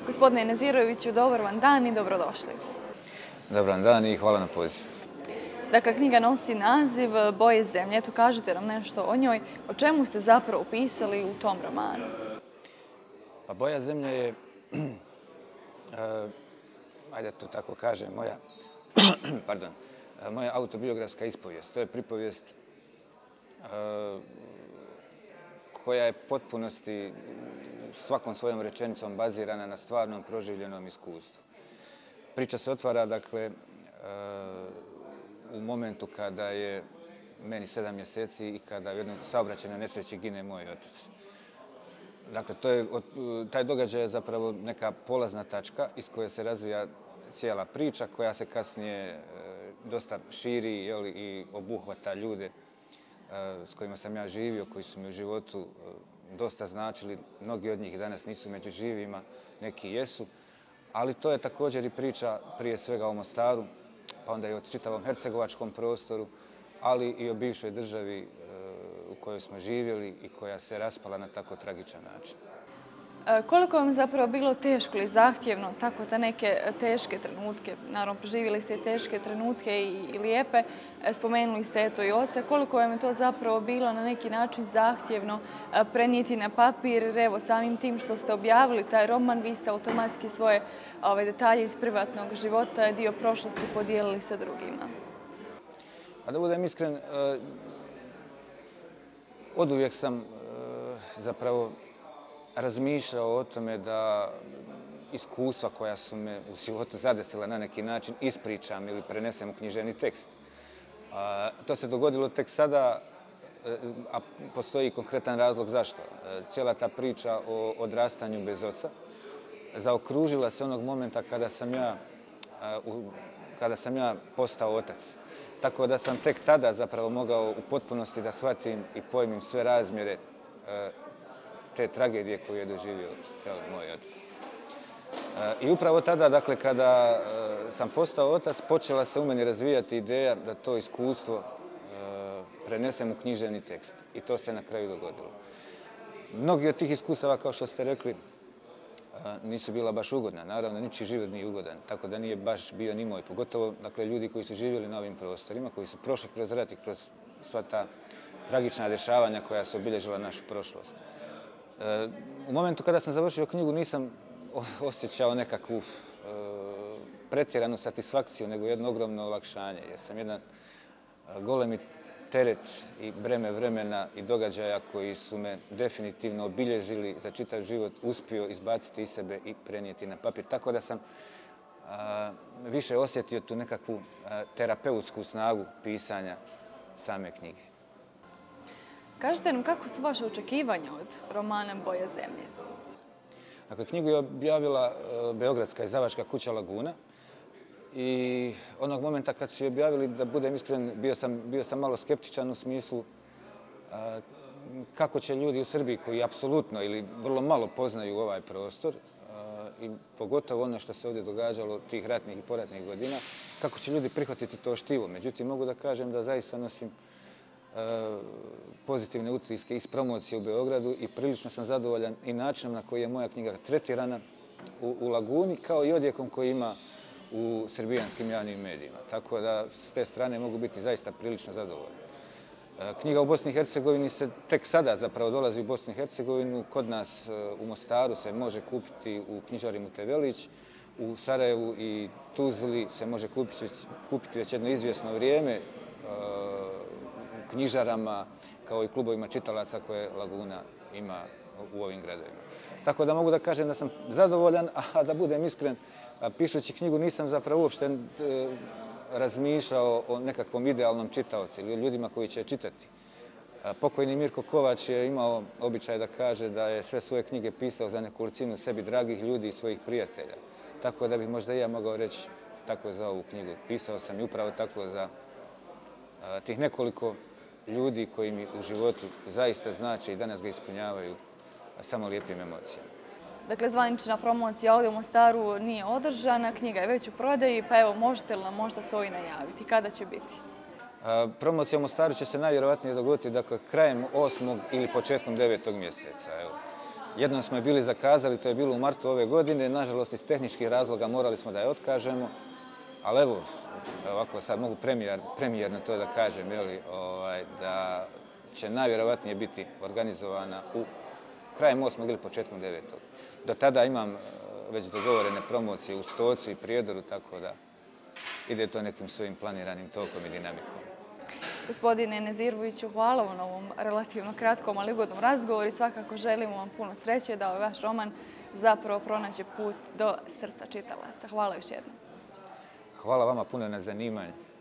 Gospodine Naziroviću, dobar vam dan i dobrodošli. Dobar vam dan i hvala na pozivu. Dakle, knjiga nosi naziv Boje zemlje. Eto, kažite nam nešto o njoj. O čemu ste zapravo pisali u tom romanu? Pa Boja zemlje je, ajde to tako kažem, moja autobiografska ispovijest. To je pripovijest koja je potpunosti svakom svojom rečenicom bazirana na stvarnom proživljenom iskustvu. Priča se otvara, dakle, u momentu kada je meni 7 mjeseci i kada u jednoj saobraćajnoj nesreći gine moj otac. Dakle, taj događaj je zapravo neka polazna tačka iz koje se razvija cijela priča koja se kasnije dosta širi i obuhvata ljude s kojima sam ja živio, koji su mi u životu dosta značili. Mnogi od njih danas nisu među živima, neki jesu. Ali to je također i priča prije svega o Mostaru, pa onda i o čitavom hercegovačkom prostoru, ali i o bivšoj državi u kojoj smo živjeli i koja se raspala na tako tragičan način. Koliko vam zapravo bilo teško ili zahtjevno tako te neke teške trenutke? Naravno, proživjeli ste teške trenutke i lijepe. Spomenuli ste eto i oca. Koliko vam je to zapravo bilo na neki način zahtjevno prenijeti na papir? Jer evo, samim tim što ste objavili taj roman, vi ste automatski svoje detalje iz privatnog života, dio prošlosti podijelili sa drugima. A da budem iskren, oduvijek sam zapravo razmišljao o tome da iskustva koja su me u životu zadesila na neki način ispričam ili prenesem u književni tekst. To se dogodilo tek sada, a postoji konkretan razlog zašto. Cijela ta priča o odrastanju bez oca zaokružila se onog momenta kada sam ja postao otac. Tako da sam tek tada zapravo mogao u potpunosti da shvatim i pojmim sve razmjere te tragedije koju je doživio moj otac. I upravo tada, dakle, kada sam postao otac, počela se u meni razvijati ideja da to iskustvo prenesem u književni tekst. I to se na kraju dogodilo. Mnogi od tih iskustava, kao što ste rekli, nisu bila baš ugodna. Naravno, ničiji život nije ugodan, tako da nije baš bio ni moj. Pogotovo, dakle, ljudi koji su živjeli na ovim prostorima, koji su prošli kroz rat i kroz sva ta tragična dešavanja koja su obilježila našu prošlost. U momentu kada sam završio knjigu nisam osjećao nekakvu pretjeranu satisfakciju, nego jedno ogromno olakšanje. Jer sam jedan golemi teret i breme vremena i događaja koji su me definitivno obilježili za čitav život uspio izbaciti iz sebe i prenijeti na papir. Tako da sam više osjetio tu nekakvu terapeutsku snagu pisanja same knjige. Kažite nam kako su vaše očekivanja od romana Boja zemlje? Dakle, knjigu je objavila beogradska izdavačka kuća Laguna i onog momenta kad su je objavili, da budem iskren, bio sam malo skeptičan u smislu kako će ljudi u Srbiji koji apsolutno ili vrlo malo poznaju ovaj prostor i pogotovo ono što se ovdje događalo tih ratnih i poratnih godina, kako će ljudi prihvatiti to štivo. Međutim, mogu da kažem da zaista nosim pozitivne utiske iz promocije u Beogradu i prilično sam zadovoljan i načinom na koji je moja knjiga tretirana u Laguni, kao i odjekom koji ima u srbijanskim javnim medijima. Tako da s te strane mogu biti zaista prilično zadovoljan. Knjiga u Bosni i Hercegovini se tek sada zapravo dolazi u Bosnu i Hercegovinu. Kod nas u Mostaru se može kupiti u knjižari Mutevelić, u Sarajevu i Tuzli se može kupiti već jedno izvjesno vrijeme u knjižarama kao i klubovima čitalaca koje Laguna ima u ovim gradovima. Tako da mogu da kažem da sam zadovoljan, a da budem iskren, pišući knjigu nisam zapravo uopšte razmišljao o nekakvom idealnom čitaocu ili o ljudima koji će je čitati. Pokojni Mirko Kovač je imao običaj da kaže da je sve svoje knjige pisao za nekolicinu sebi dragih ljudi i svojih prijatelja. Tako da bih možda i ja mogao reći tako za ovu knjigu. Pisao sam i upravo tako za tih nekoliko ljudi koji mi u životu zaista znače i danas ga ispunjavaju samo lijepim emocijama. Dakle, zvanična promocija ovdje u Mostaru nije održana, knjiga je već u prodaji, pa evo, možete li nam možda to i najaviti? Kada će biti? Promocija u Mostaru će se najvjerovatnije dogoditi, dakle, krajem 8. ili početkom 9. mjeseca. Jednom smo je bili zakazali, to je bilo u martu ove godine. Nažalost, iz tehničkih razloga morali smo da je otkažemo. Ali evo, ovako sad mogu premijerno to da kažem, da će najvjerovatnije biti organizovana krajem 8. ili početkom 9. Do tada imam već dogovorene promocije u Stoci i Prijedoru, tako da ide to nekim svojim planiranim tokom i dinamikom. Gospodine Neziroviću, hvala vam na ovom relativno kratkom, ali ugodnom razgovoru i svakako želimo vam puno sreće da ovaj vaš roman zapravo pronađe put do srca čitalaca. Hvala još jednom. Hvala vama puno na zanimanju.